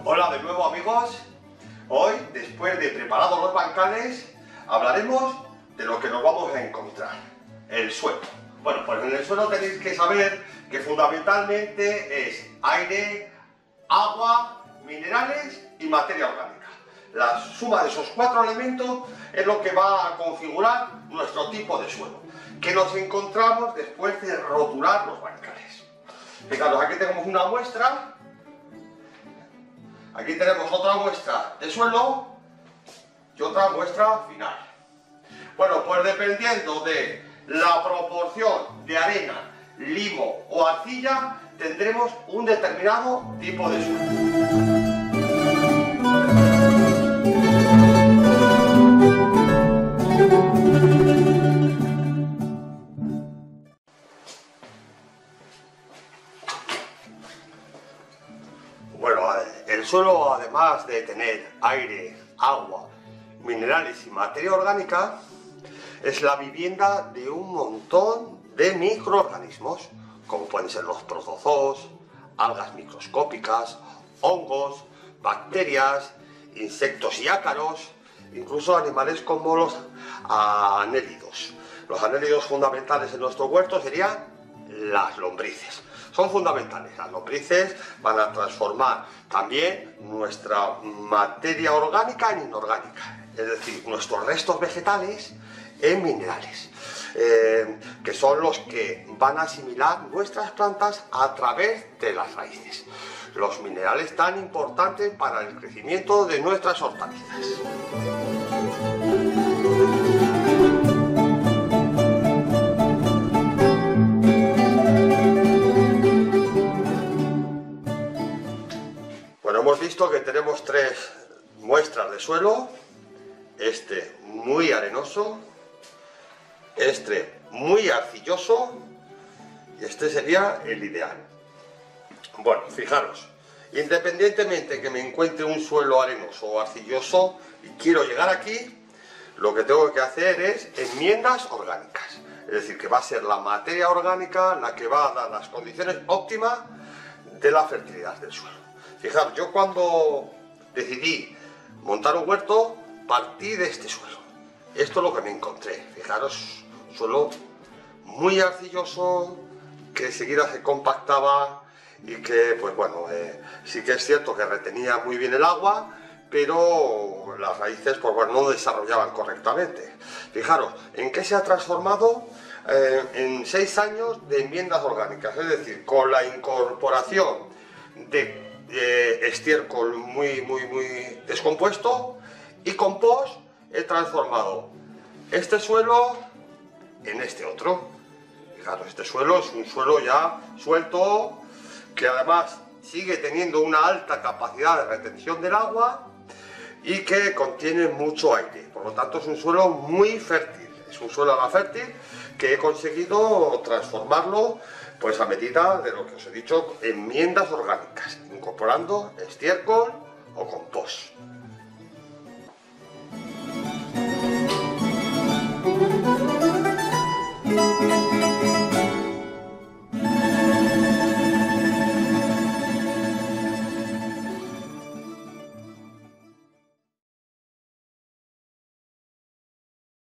Hola de nuevo amigos. Hoy, después de preparados los bancales, hablaremos de lo que nos vamos a encontrar, el suelo. Bueno, pues en el suelo tenéis que saber que fundamentalmente es aire, agua, minerales y materia orgánica. La suma de esos cuatro elementos es lo que va a configurar nuestro tipo de suelo, que nos encontramos después de roturar los bancales. Fijaros, aquí tenemos una muestra. Aquí tenemos otra muestra de suelo y otra muestra final. Bueno, pues dependiendo de la proporción de arena, limo o arcilla, tendremos un determinado tipo de suelo. Bueno, el suelo, además de tener aire, agua, minerales y materia orgánica, es la vivienda de un montón de microorganismos, como pueden ser los protozoos, algas microscópicas, hongos, bacterias, insectos y ácaros, incluso animales como los anélidos. Los anélidos fundamentales en nuestro huerto serían las lombrices. Son fundamentales. Las lombrices van a transformar también nuestra materia orgánica en inorgánica, es decir, nuestros restos vegetales en minerales, que son los que van a asimilar nuestras plantas a través de las raíces. Los minerales tan importantes para el crecimiento de nuestras hortalizas. Hemos visto que tenemos tres muestras de suelo, este muy arenoso, este muy arcilloso y este sería el ideal. Bueno, fijaros, independientemente que me encuentre un suelo arenoso o arcilloso y quiero llegar aquí, lo que tengo que hacer es enmiendas orgánicas. Es decir, que va a ser la materia orgánica la que va a dar las condiciones óptimas de la fertilidad del suelo. Fijaros, yo cuando decidí montar un huerto, partí de este suelo. Esto es lo que me encontré. Fijaros, un suelo muy arcilloso, que enseguida se compactaba y que, pues bueno, sí que es cierto que retenía muy bien el agua, pero las raíces, pues bueno, no desarrollaban correctamente. Fijaros, ¿en qué se ha transformado? En 6 años de enmiendas orgánicas, es decir, con la incorporación de estiércol muy descompuesto y compost, he transformado este suelo en este otro. Fijaros, este suelo es un suelo ya suelto, que además sigue teniendo una alta capacidad de retención del agua y que contiene mucho aire. Por lo tanto, es un suelo muy fértil. Es un suelo fértil que he conseguido transformarlo, pues a medida de lo que os he dicho, enmiendas orgánicas, incorporando estiércol o compost.